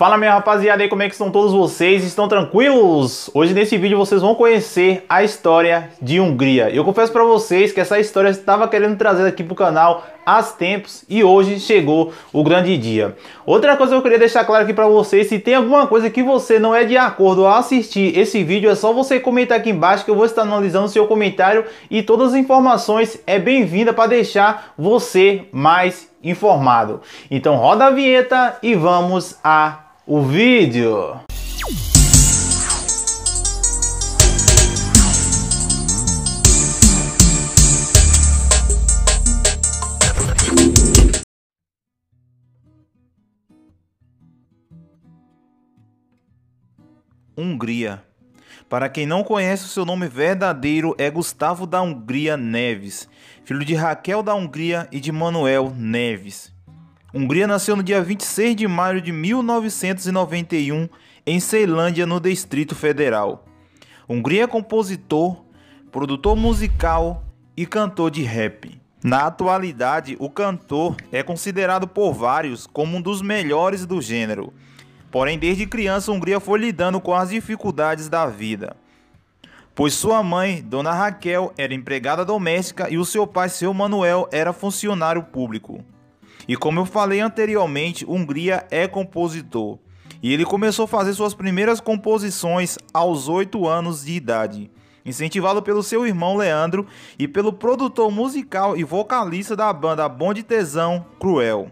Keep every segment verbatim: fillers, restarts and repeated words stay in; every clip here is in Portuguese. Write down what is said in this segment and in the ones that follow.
Fala minha rapaziada aí, como é que estão todos vocês? Estão tranquilos? Hoje nesse vídeo vocês vão conhecer a história de Hungria. Eu confesso pra vocês que essa história eu estava querendo trazer aqui pro canal há tempos e hoje chegou o grande dia. Outra coisa que eu queria deixar claro aqui pra vocês, se tem alguma coisa que você não é de acordo ao assistir esse vídeo, é só você comentar aqui embaixo que eu vou estar analisando o seu comentário e todas as informações é bem-vinda para deixar você mais informado. Então roda a vinheta e vamos a o vídeo. Hungria. Para quem não conhece, o seu nome verdadeiro é Gustavo da Hungria Neves, filho de Raquel da Hungria e de Manuel Neves. Hungria nasceu no dia vinte e seis de maio de mil novecentos e noventa e um em Ceilândia, no Distrito Federal. Hungria é compositor, produtor musical e cantor de rap. Na atualidade, o cantor é considerado por vários como um dos melhores do gênero. Porém, desde criança, Hungria foi lidando com as dificuldades da vida, pois sua mãe, Dona Raquel, era empregada doméstica e o seu pai, seu Manuel, era funcionário público. E como eu falei anteriormente, Hungria é compositor. E ele começou a fazer suas primeiras composições aos oito anos de idade, incentivado pelo seu irmão Leandro e pelo produtor musical e vocalista da banda Bonde Tesão, Cruel.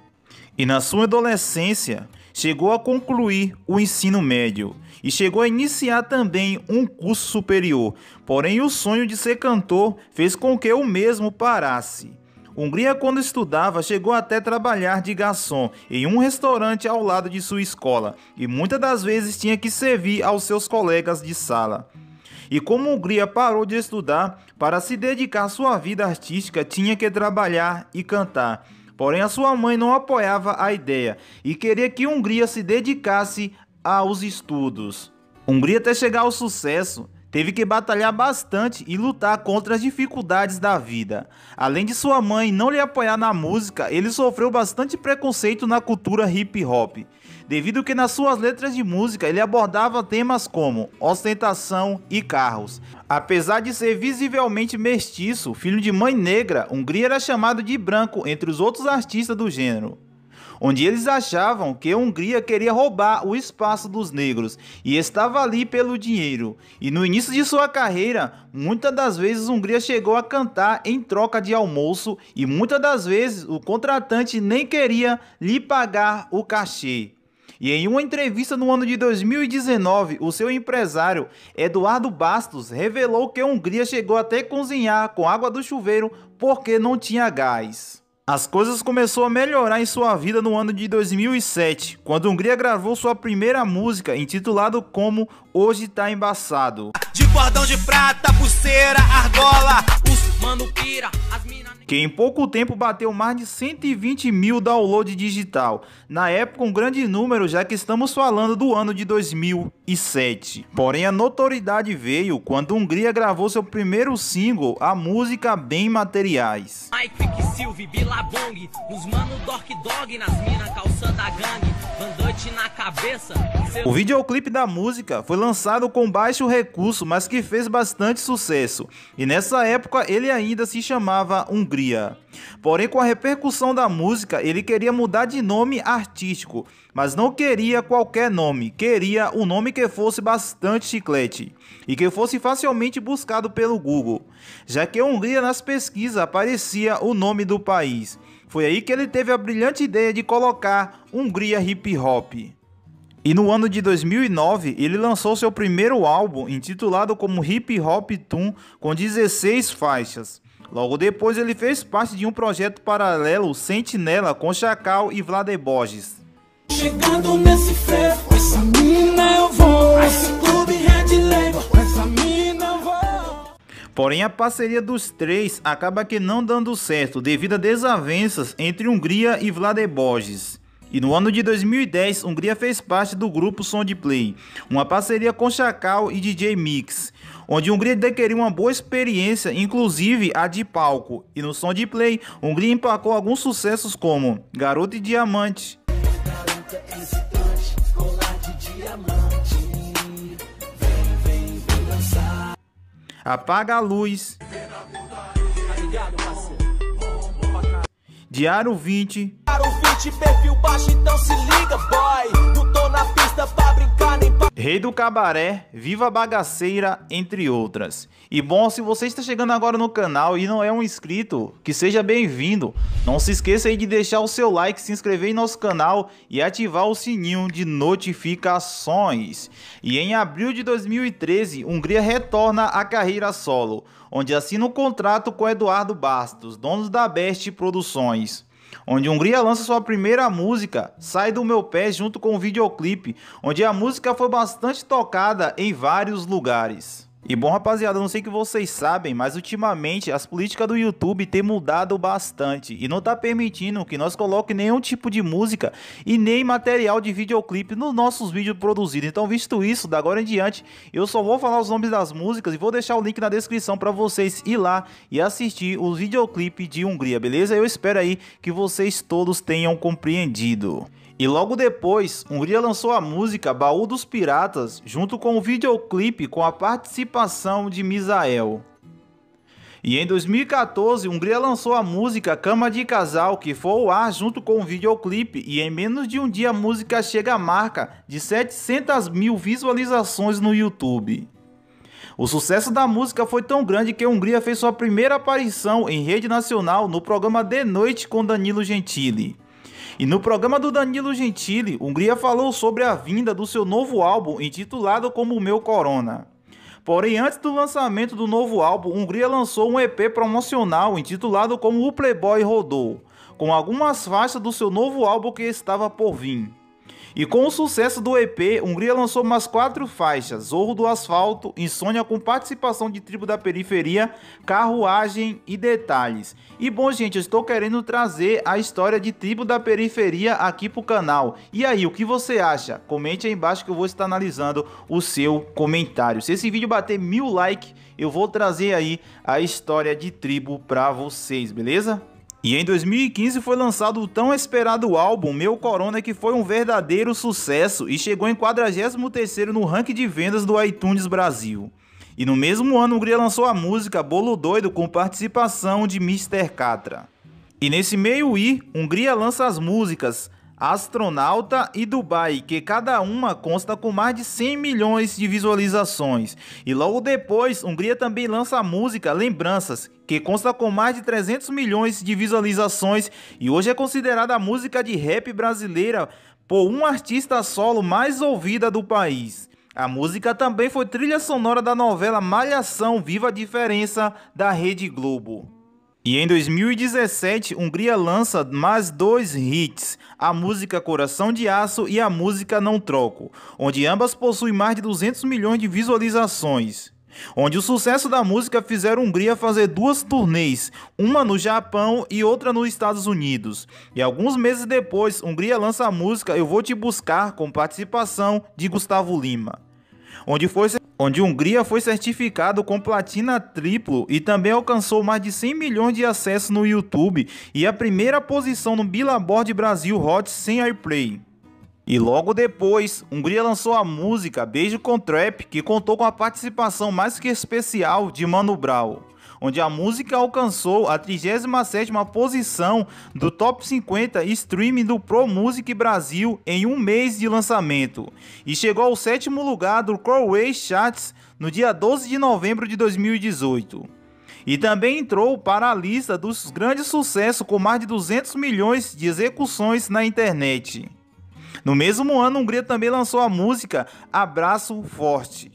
E na sua adolescência, chegou a concluir o ensino médio e chegou a iniciar também um curso superior. Porém, o sonho de ser cantor fez com que o mesmo parasse. Hungria, quando estudava, chegou até trabalhar de garçom em um restaurante ao lado de sua escola e muitas das vezes tinha que servir aos seus colegas de sala. E como Hungria parou de estudar, para se dedicar à sua vida artística, tinha que trabalhar e cantar. Porém, a sua mãe não apoiava a ideia e queria que Hungria se dedicasse aos estudos. Hungria, até chegar ao sucesso, teve que batalhar bastante e lutar contra as dificuldades da vida. Além de sua mãe não lhe apoiar na música, ele sofreu bastante preconceito na cultura hip hop, devido que nas suas letras de música ele abordava temas como ostentação e carros. Apesar de ser visivelmente mestiço, filho de mãe negra, Hungria era chamado de branco entre os outros artistas do gênero, onde eles achavam que Hungria queria roubar o espaço dos negros e estava ali pelo dinheiro. E no início de sua carreira, muitas das vezes Hungria chegou a cantar em troca de almoço e muitas das vezes o contratante nem queria lhe pagar o cachê. E em uma entrevista no ano de dois mil e dezenove, o seu empresário, Eduardo Bastos, revelou que Hungria chegou até cozinhar com água do chuveiro porque não tinha gás. As coisas começaram a melhorar em sua vida no ano de dois mil e sete, quando Hungria gravou sua primeira música, intitulado como Hoje Tá Embaçado. De cordão de prata, pulseira, argola, os mano pira, as mina... que em pouco tempo bateu mais de cento e vinte mil downloads digital. Na época um grande número, já que estamos falando do ano de dois mil e sete. Porém a notoriedade veio quando Hungria gravou seu primeiro single, a música Bem Materiais. Silvio, Bilabong, os mano Dork Dog nas mina calçando a gangue, bandante na cabeça. Seu... O videoclipe da música foi lançado com baixo recurso, mas que fez bastante sucesso. E nessa época ele ainda se chamava Hungria. Porém, com a repercussão da música, ele queria mudar de nome artístico, mas não queria qualquer nome, queria um nome que fosse bastante chiclete e que fosse facilmente buscado pelo Google, já que Hungria nas pesquisas aparecia o nome do país. Foi aí que ele teve a brilhante ideia de colocar Hungria Hip Hop. E no ano de dois mil e nove, ele lançou seu primeiro álbum, intitulado como Hip Hop Tune, com dezesseis faixas. Logo depois ele fez parte de um projeto paralelo, Sentinela, com Chacal e Vlade Borges. Chegando nesse frevo, com essa mina eu vou, esse clube Red Label, com essa mina eu vou. Porém a parceria dos três acaba que não dando certo, devido a desavenças entre Hungria e Vlade Borges. E no ano de dois mil e dez, Hungria fez parte do grupo Soundplay, uma parceria com Chacal e D J Mix, onde Hungria adquiriu uma boa experiência, inclusive a de palco. E no Soundplay, Hungria emplacou alguns sucessos como Garota e Diamante, Apaga a Luz, Diário vinte, perfil baixo, então se liga, boy. Não tô na pista pra brincar nem pra... Rei do Cabaré, Viva a Bagaceira, entre outras. E bom, se você está chegando agora no canal e não é um inscrito, que seja bem-vindo. Não se esqueça aí de deixar o seu like, se inscrever em nosso canal e ativar o sininho de notificações. E em abril de dois mil e treze, Hungria retorna à carreira solo, onde assina um contrato com Eduardo Bastos, dono da Best Produções, onde Hungria lança sua primeira música, Sai do Meu Pé, junto com um videoclipe, onde a música foi bastante tocada em vários lugares. E bom, rapaziada, eu não sei que vocês sabem, mas ultimamente as políticas do YouTube têm mudado bastante e não tá permitindo que nós coloquemos nenhum tipo de música e nem material de videoclipe nos nossos vídeos produzidos. Então, visto isso, da agora em diante, eu só vou falar os nomes das músicas e vou deixar o link na descrição para vocês ir lá e assistir os videoclipes de Hungria, beleza? Eu espero aí que vocês todos tenham compreendido. E logo depois, Hungria lançou a música Baú dos Piratas, junto com o videoclipe com a participação de Misael. E em dois mil e quatorze, Hungria lançou a música Cama de Casal, que foi ao ar junto com o videoclipe, e em menos de um dia a música chega à marca de setecentas mil visualizações no YouTube. O sucesso da música foi tão grande que a Hungria fez sua primeira aparição em rede nacional no programa De Noite com Danilo Gentili. E no programa do Danilo Gentili, Hungria falou sobre a vinda do seu novo álbum intitulado como Meu Corona. Porém, antes do lançamento do novo álbum, Hungria lançou um E P promocional intitulado como O Playboy Rodou, com algumas faixas do seu novo álbum que estava por vir. E com o sucesso do E P, Hungria lançou umas quatro faixas: Zorro do Asfalto, Insônia com participação de Tribo da Periferia, Carruagem e Detalhes. E bom, gente, eu estou querendo trazer a história de Tribo da Periferia aqui pro canal. E aí, o que você acha? Comente aí embaixo que eu vou estar analisando o seu comentário. Se esse vídeo bater mil likes, eu vou trazer aí a história de Tribo pra vocês, beleza? E em dois mil e quinze foi lançado o tão esperado álbum Meu Corona, que foi um verdadeiro sucesso e chegou em quadragésimo terceiro no ranking de vendas do iTunes Brasil. E no mesmo ano, Hungria lançou a música Bolo Doido com participação de mister Catra. E nesse meio I, Hungria lança as músicas Astronauta e Dubai, que cada uma consta com mais de cem milhões de visualizações. E logo depois, Hungria também lança a música Lembranças, que consta com mais de trezentos milhões de visualizações e hoje é considerada a música de rap brasileira por um artista solo mais ouvida do país. A música também foi trilha sonora da novela Malhação, Viva a Diferença, da Rede Globo. E em dois mil e dezessete, Hungria lança mais dois hits, a música Coração de Aço e a música Não Troco, onde ambas possuem mais de duzentos milhões de visualizações. Onde o sucesso da música fizeram a Hungria fazer duas turnês, uma no Japão e outra nos Estados Unidos. E alguns meses depois, Hungria lança a música Eu Vou Te Buscar, com participação de Gustavo Lima. Onde, foi, onde Hungria foi certificado com platina triplo e também alcançou mais de cem milhões de acessos no YouTube e a primeira posição no Billboard Brasil Hot cem Airplay. E logo depois, Hungria lançou a música Beijo com Trap, que contou com a participação mais que especial de Mano Brown, onde a música alcançou a trigésima sétima posição do Top cinquenta Streaming do Pro Music Brasil em um mês de lançamento, e chegou ao sétimo lugar do Crowway Charts no dia doze de novembro de dois mil e dezoito. E também entrou para a lista dos grandes sucessos com mais de duzentos milhões de execuções na internet. No mesmo ano, a Hungria também lançou a música Abraço Forte.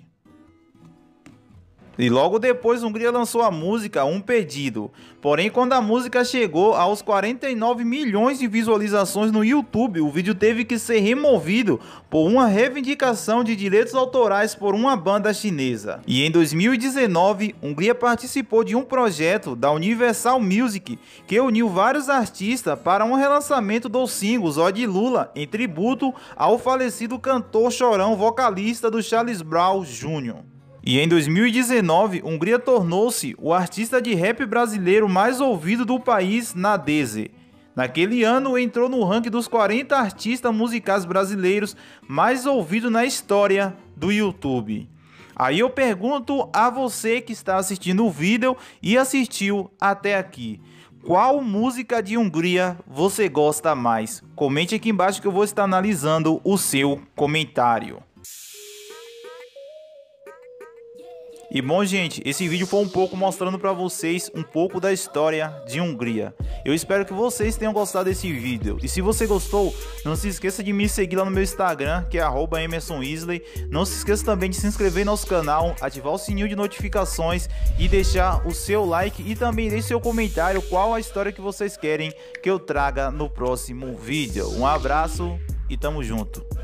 E logo depois, a Hungria lançou a música Um Pedido. Porém, quando a música chegou aos quarenta e nove milhões de visualizações no YouTube, o vídeo teve que ser removido por uma reivindicação de direitos autorais por uma banda chinesa. E em dois mil e dezenove, a Hungria participou de um projeto da Universal Music que uniu vários artistas para um relançamento dos singles Ó de Lula, em tributo ao falecido cantor chorão vocalista do Charles Brown Júnior E em dois mil e dezenove, Hungria tornou-se o artista de rap brasileiro mais ouvido do país na Deezer. Naquele ano entrou no ranking dos quarenta artistas musicais brasileiros mais ouvidos na história do YouTube. Aí eu pergunto a você que está assistindo o vídeo e assistiu até aqui: qual música de Hungria você gosta mais? Comente aqui embaixo que eu vou estar analisando o seu comentário. E bom, gente, esse vídeo foi um pouco mostrando para vocês um pouco da história de Hungria. Eu espero que vocês tenham gostado desse vídeo. E se você gostou, não se esqueça de me seguir lá no meu Instagram, que é arroba Emerson Isley. Não se esqueça também de se inscrever no nosso canal, ativar o sininho de notificações e deixar o seu like. E também deixe seu comentário qual a história que vocês querem que eu traga no próximo vídeo. Um abraço e tamo junto.